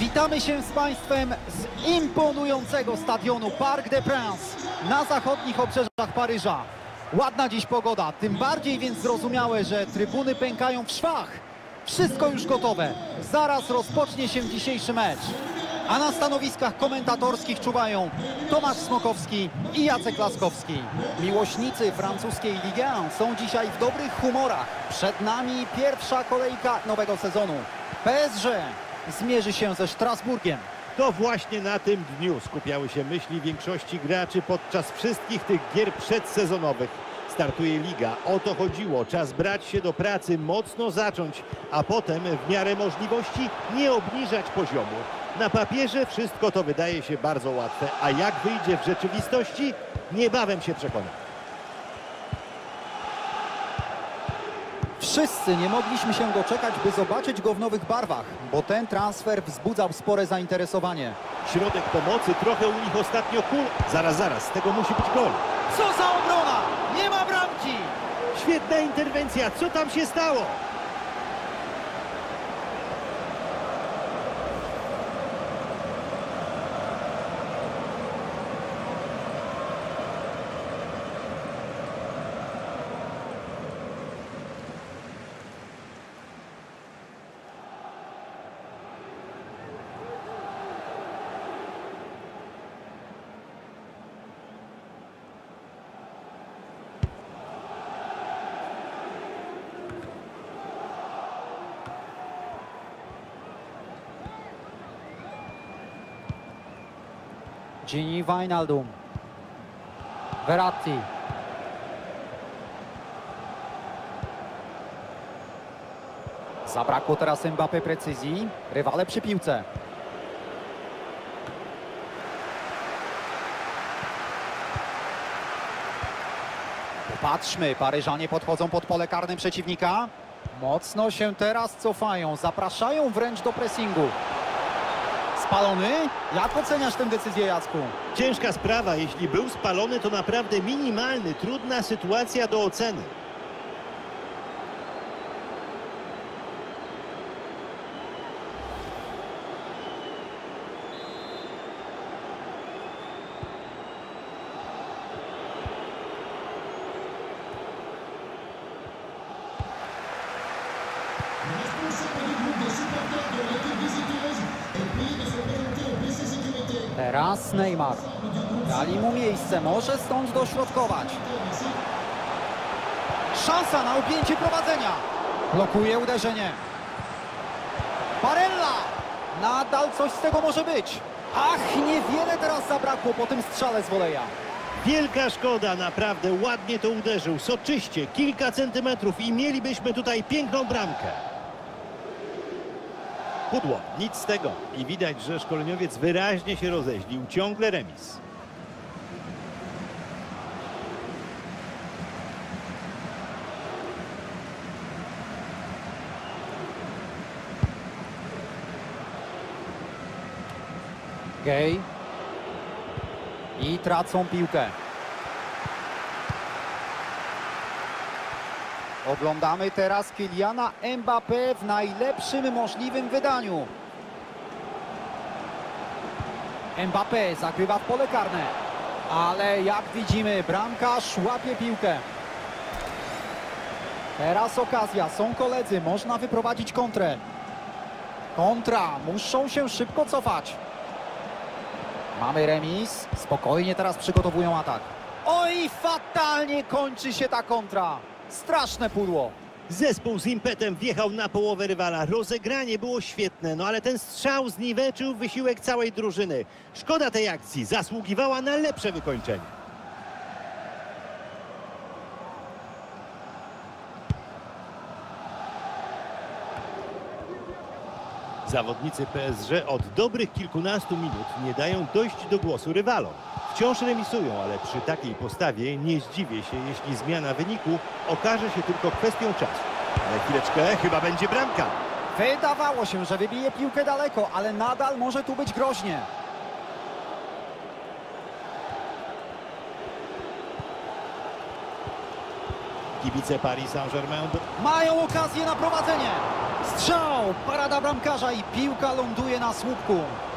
Witamy się z Państwem z imponującego stadionu Parc des Princes na zachodnich obrzeżach Paryża. Ładna dziś pogoda, tym bardziej więc zrozumiałe, że trybuny pękają w szwach. Wszystko już gotowe, zaraz rozpocznie się dzisiejszy mecz. A na stanowiskach komentatorskich czuwają Tomasz Smokowski i Jacek Laskowski. Miłośnicy francuskiej Ligue 1 są dzisiaj w dobrych humorach. Przed nami pierwsza kolejka nowego sezonu. PSG zmierzy się ze Strasburgiem. To właśnie na tym dniu skupiały się myśli większości graczy podczas wszystkich tych gier przedsezonowych. Startuje liga, o to chodziło, czas brać się do pracy, mocno zacząć, a potem w miarę możliwości nie obniżać poziomu. Na papierze wszystko to wydaje się bardzo łatwe, a jak wyjdzie w rzeczywistości, niebawem się przekona. Wszyscy nie mogliśmy się doczekać, by zobaczyć go w nowych barwach, bo ten transfer wzbudzał spore zainteresowanie. Środek pomocy, trochę u nich ostatnio kul. Zaraz, z tego musi być gol. Co za obrona! Nie ma bramki! Świetna interwencja, co tam się stało? Gini Wijnaldum. Verratti. Zabrakło teraz Mbappé precyzji. Rywale przy piłce. Popatrzmy, Paryżanie podchodzą pod pole karne przeciwnika. Mocno się teraz cofają, zapraszają wręcz do pressingu. Spalony? Jak oceniasz tę decyzję, Jacku? Ciężka sprawa, jeśli był spalony, to naprawdę minimalny, trudna sytuacja do oceny. Teraz Neymar. Dali mu miejsce, może stąd dośrodkować. Szansa na objęcie prowadzenia. Blokuje uderzenie. Barella. Nadal coś z tego może być. Ach, niewiele teraz zabrakło po tym strzale z woleja. Wielka szkoda, naprawdę ładnie to uderzył, soczyście, kilka centymetrów i mielibyśmy tutaj piękną bramkę. Pudło, nic z tego. I widać, że szkoleniowiec wyraźnie się rozeźlił, ciągle remis. Gay. I tracą piłkę. Oglądamy teraz Kyliana Mbappé w najlepszym możliwym wydaniu. Mbappé zagrywa w pole karne. Ale jak widzimy, bramkarz łapie piłkę. Teraz okazja, są koledzy, można wyprowadzić kontrę. Kontra, muszą się szybko cofać. Mamy remis, spokojnie teraz przygotowują atak. Oj, fatalnie kończy się ta kontra. Straszne pudło. Zespół z impetem wjechał na połowę rywala. Rozegranie było świetne, no ale ten strzał zniweczył wysiłek całej drużyny. Szkoda tej akcji, zasługiwała na lepsze wykończenie. Zawodnicy PSG od dobrych kilkunastu minut nie dają dojść do głosu rywalom. Wciąż remisują, ale przy takiej postawie nie zdziwię się, jeśli zmiana wyniku okaże się tylko kwestią czasu. Ale chwileczkę, chyba będzie bramka. Wydawało się, że wybije piłkę daleko, ale nadal może tu być groźnie. Kibice Paris Saint-Germain Mają okazję na prowadzenie. Strzał, parada bramkarza i piłka ląduje na słupku.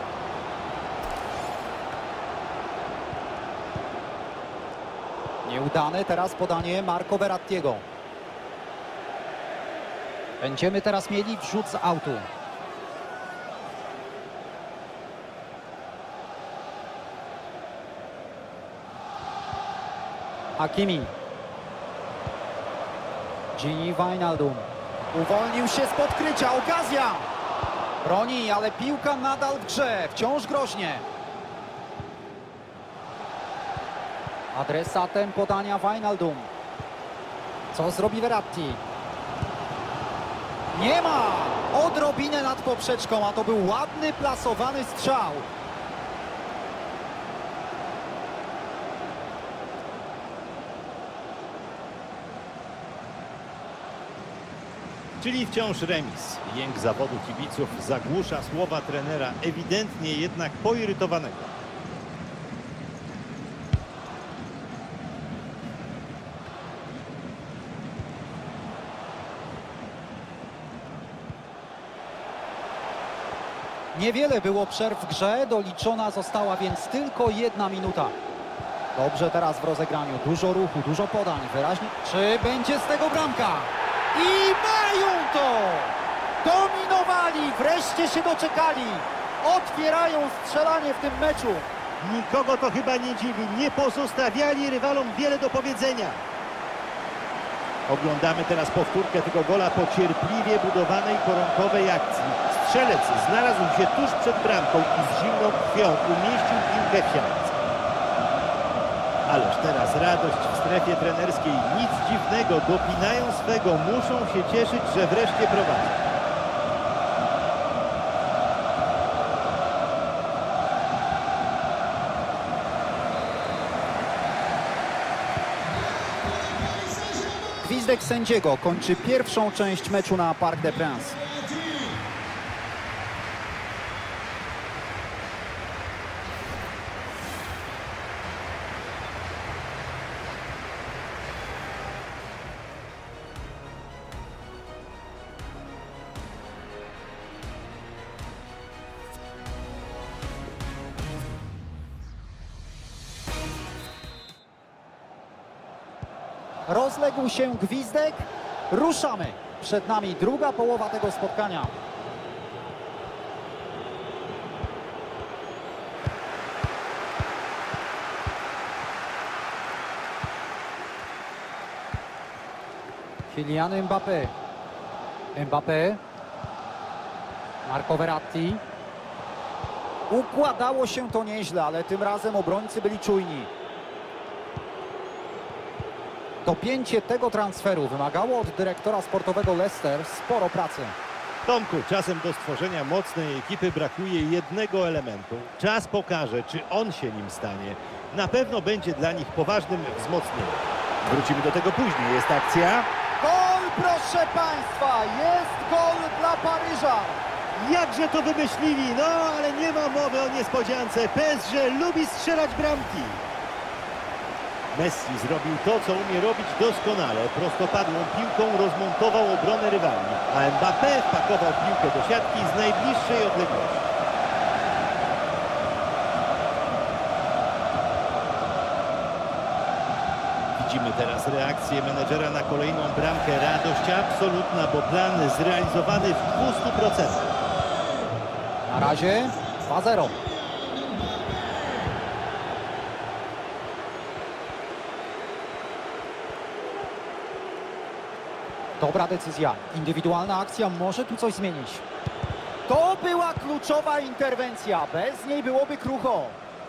Nieudane teraz podanie Marco Verrattiego. Będziemy teraz mieli wrzut z autu. Hakimi. Gini Wijnaldum. Uwolnił się z podkrycia. Okazja. Broni, ale piłka nadal w grze. Wciąż groźnie. Adresatem podania Wijnaldum. Co zrobi Verratti? Nie ma! Odrobinę nad poprzeczką, a to był ładny, plasowany strzał. Czyli wciąż remis. Jęk zawodu kibiców zagłusza słowa trenera, ewidentnie jednak poirytowanego. Niewiele było przerw w grze, doliczona została więc tylko 1 minuta. Dobrze teraz w rozegraniu, dużo ruchu, dużo podań, wyraźnie. Czy będzie z tego bramka? I mają to! Dominowali, wreszcie się doczekali. Otwierają strzelanie w tym meczu. Nikogo to chyba nie dziwi. Nie pozostawiali rywalom wiele do powiedzenia. Oglądamy teraz powtórkę tego gola po cierpliwie budowanej koronkowej akcji. Strzelec znalazł się tuż przed bramką i z zimną krwią umieścił piłkę w siatce. Ależ teraz radość w strefie trenerskiej. Nic dziwnego, dopinają swego, muszą się cieszyć, że wreszcie prowadzą. Gwizdek sędziego kończy pierwszą część meczu na Parc des Princes. Rozległ się gwizdek. Ruszamy. Przed nami druga połowa tego spotkania. Kylian Mbappé. Mbappé. Marco Verratti. Układało się to nieźle, ale tym razem obrońcy byli czujni. Dopięcie tego transferu wymagało od dyrektora sportowego Leicester sporo pracy. Tomku, czasem do stworzenia mocnej ekipy brakuje jednego elementu. Czas pokaże, czy on się nim stanie. Na pewno będzie dla nich poważnym wzmocnieniem. Wrócimy do tego później. Jest akcja. Gol, proszę Państwa! Jest gol dla Paryża! Jakże to wymyślili? No, ale nie ma mowy o niespodziance. PSG lubi strzelać bramki. Messi zrobił to, co umie robić doskonale. Prostopadłą piłką rozmontował obronę rywali, a Mbappé wpakował piłkę do siatki z najbliższej odległości. Widzimy teraz reakcję menedżera na kolejną bramkę. Radość absolutna, bo plan zrealizowany w 200%. Na razie 2-0. Dobra decyzja. Indywidualna akcja może tu coś zmienić. To była kluczowa interwencja. Bez niej byłoby krucho.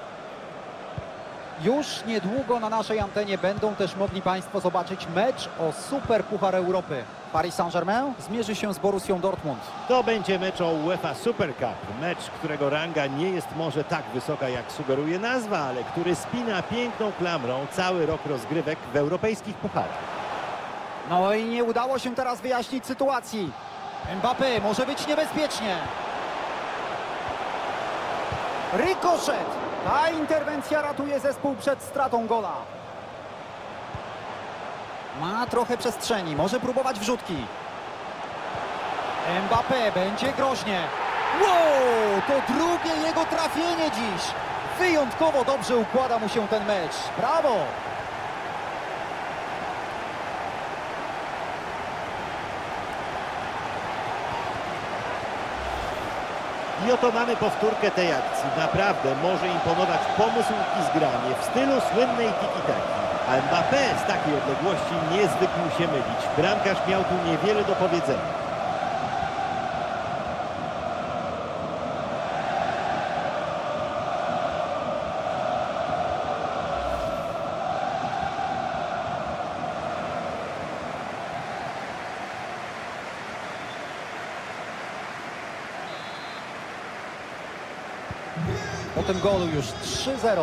Już niedługo na naszej antenie będą też mogli Państwo zobaczyć mecz o Super Puchar Europy. Paris Saint-Germain zmierzy się z Borussią Dortmund. To będzie mecz o UEFA Super Cup. Mecz, którego ranga nie jest może tak wysoka, jak sugeruje nazwa, ale który spina piękną klamrą cały rok rozgrywek w europejskich pucharach. No i nie udało się teraz wyjaśnić sytuacji. Mbappé, może być niebezpiecznie. Rykoszet. Ta interwencja ratuje zespół przed stratą gola. Ma trochę przestrzeni, może próbować wrzutki. Mbappé, będzie groźnie. Wow, to drugie jego trafienie dziś. Wyjątkowo dobrze układa mu się ten mecz. Brawo! I oto mamy powtórkę tej akcji. Naprawdę może imponować pomysł i zgranie w stylu słynnej tiki-taki. A Mbappé z takiej odległości nie zwykł się mylić. Bramkarz miał tu niewiele do powiedzenia. Po tym golu już 3-0.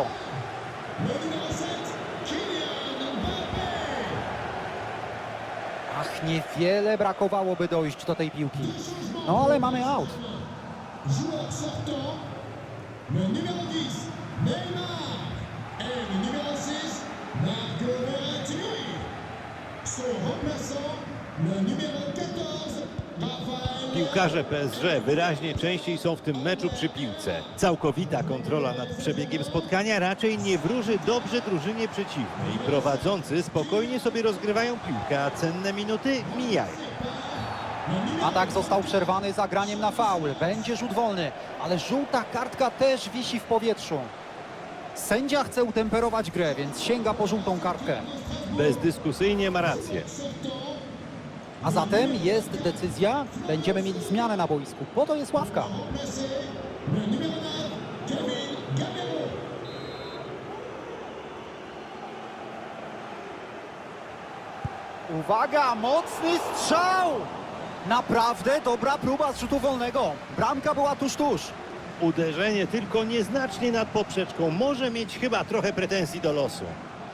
Ach, niewiele brakowało, by dojść do tej piłki. No ale mamy out. Joueur sortant, le numéro 10, Neymar. Et le numéro 6, Marco Verratti. Son remplaçant, le numéro 14, Rafael. Piłkarze PSG wyraźnie częściej są w tym meczu przy piłce. Całkowita kontrola nad przebiegiem spotkania raczej nie wróży dobrze drużynie przeciwnej. Prowadzący spokojnie sobie rozgrywają piłkę, a cenne minuty mijają. Atak został przerwany zagraniem na faul. Będzie rzut wolny, ale żółta kartka też wisi w powietrzu. Sędzia chce utemperować grę, więc sięga po żółtą kartkę. Bezdyskusyjnie ma rację. A zatem jest decyzja, będziemy mieli zmianę na boisku. Po to jest ławka. Le numéro 9, Kevin Gamero. Uwaga, mocny strzał! Naprawdę dobra próba z rzutu wolnego. Bramka była tuż. Uderzenie tylko nieznacznie nad poprzeczką. Może mieć chyba trochę pretensji do losu.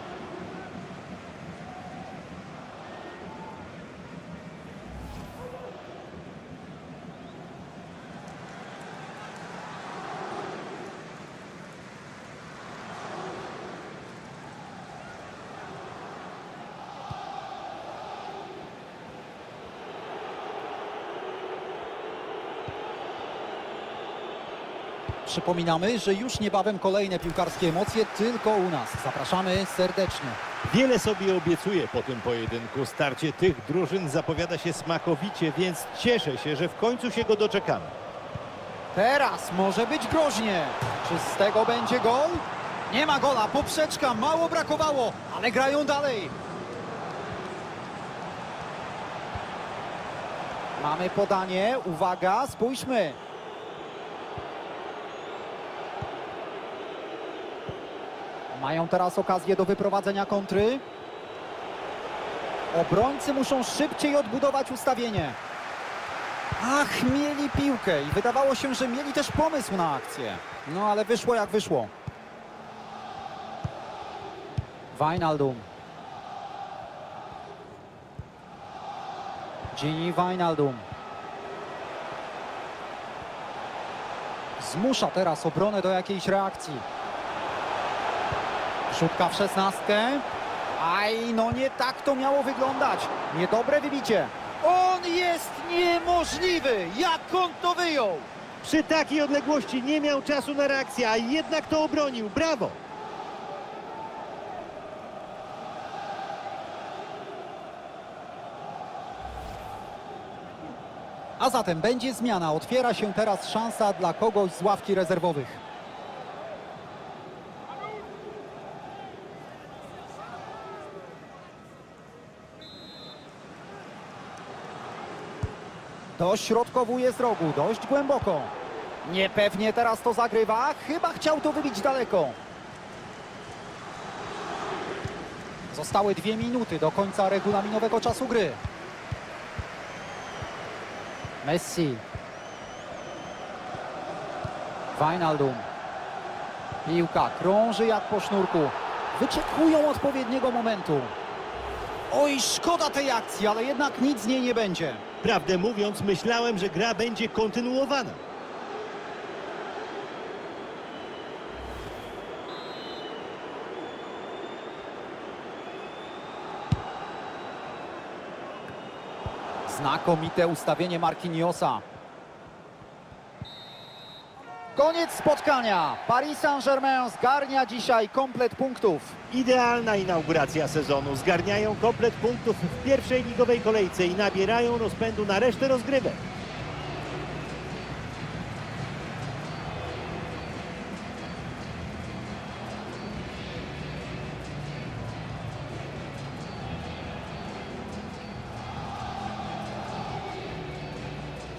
Przypominamy, że już niebawem kolejne piłkarskie emocje tylko u nas. Zapraszamy serdecznie. Wiele sobie obiecuję po tym pojedynku. Starcie tych drużyn zapowiada się smakowicie, więc cieszę się, że w końcu się go doczekamy. Teraz może być groźnie. Czy z tego będzie gol? Nie ma gola, poprzeczka, mało brakowało, ale grają dalej. Mamy podanie, uwaga, spójrzmy. Mają teraz okazję do wyprowadzenia kontry. Obrońcy muszą szybciej odbudować ustawienie. Ach, mieli piłkę i wydawało się, że mieli też pomysł na akcję. No ale wyszło jak wyszło. Wijnaldum. Gini Wijnaldum. Zmusza teraz obronę do jakiejś reakcji. Rzutka w 16. Aj, no nie tak to miało wyglądać. Niedobre wybicie. On jest niemożliwy! Jak on to wyjął? Przy takiej odległości nie miał czasu na reakcję, a jednak to obronił. Brawo! A zatem będzie zmiana. Otwiera się teraz szansa dla kogoś z ławki rezerwowych. Dośrodkowuje z rogu, dość głęboko. Niepewnie teraz to zagrywa. Chyba chciał to wybić daleko. Zostały 2 minuty do końca regulaminowego czasu gry. Messi. Wijnaldum. Piłka krąży jak po sznurku. Wyczekują odpowiedniego momentu. Oj, szkoda tej akcji, ale jednak nic z niej nie będzie. Prawdę mówiąc, myślałem, że gra będzie kontynuowana. Znakomite ustawienie Marquinhosa. Koniec spotkania. Paris Saint-Germain zgarnia dzisiaj komplet punktów. Idealna inauguracja sezonu. Zgarniają komplet punktów w pierwszej ligowej kolejce i nabierają rozpędu na resztę rozgrywek.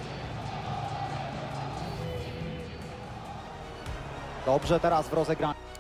Dobrze teraz w rozegraniu.